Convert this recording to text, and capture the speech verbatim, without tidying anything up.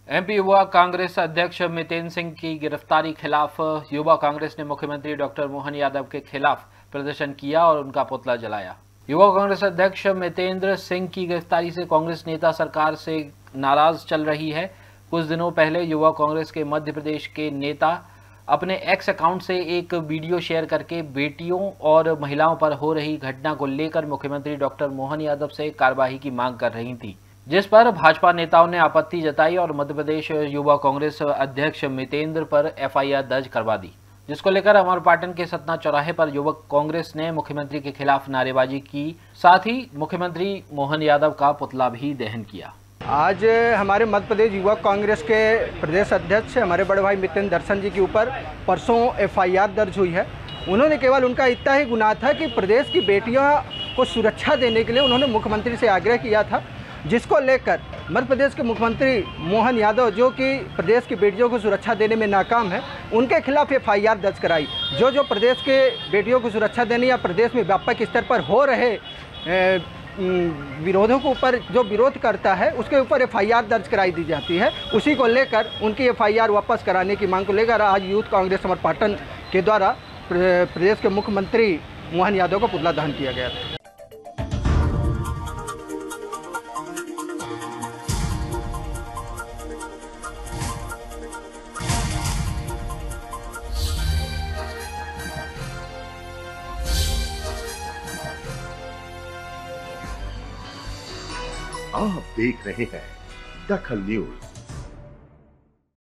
MP युवा कांग्रेस अध्यक्ष मितेंद्र सिंह की गिरफ्तारी खिलाफ युवा कांग्रेस ने मुख्यमंत्री डॉक्टर मोहन यादव के खिलाफ प्रदर्शन किया और उनका पुतला जलाया। युवा कांग्रेस अध्यक्ष मितेंद्र सिंह की गिरफ्तारी से कांग्रेस नेता सरकार से नाराज चल रही है। कुछ दिनों पहले युवा कांग्रेस के मध्य प्रदेश के नेता अपने एक्स अकाउंट से एक वीडियो शेयर करके बेटियों और महिलाओं पर हो रही घटना को लेकर मुख्यमंत्री डॉक्टर मोहन यादव से कार्रवाई की मांग कर रही थी, जिस पर भाजपा नेताओं ने आपत्ति जताई और मध्य प्रदेश युवा कांग्रेस अध्यक्ष मितेंद्र पर एफ आई आर दर्ज करवा दी, जिसको लेकर अमरपाटन के सतना चौराहे पर युवक कांग्रेस ने मुख्यमंत्री के खिलाफ नारेबाजी की, साथ ही मुख्यमंत्री मोहन यादव का पुतला भी दहन किया। आज हमारे मध्य प्रदेश युवा कांग्रेस के प्रदेश अध्यक्ष हमारे बड़े भाई मितेंद्र दर्शन जी के ऊपर परसों एफ आई आर दर्ज हुई है। उन्होंने केवल उनका इतना ही गुनाह था कि प्रदेश की बेटियों को सुरक्षा देने के लिए उन्होंने मुख्यमंत्री से आग्रह किया था, जिसको लेकर मध्य प्रदेश के मुख्यमंत्री मोहन यादव, जो कि प्रदेश की बेटियों को सुरक्षा देने में नाकाम है, उनके खिलाफ एफ आई आर दर्ज कराई। जो जो प्रदेश के बेटियों को सुरक्षा देने या प्रदेश में व्यापक स्तर पर हो रहे ए, विरोधों के ऊपर जो विरोध करता है उसके ऊपर एफ आई आर दर्ज कराई दी जाती है। उसी को लेकर उनकी एफ आई आर वापस कराने की मांग को लेकर आज यूथ कांग्रेस अमरपाटन के द्वारा प्रदेश के मुख्यमंत्री मोहन यादव को पुतला दहन किया गया था। आप देख रहे हैं दखल न्यूज।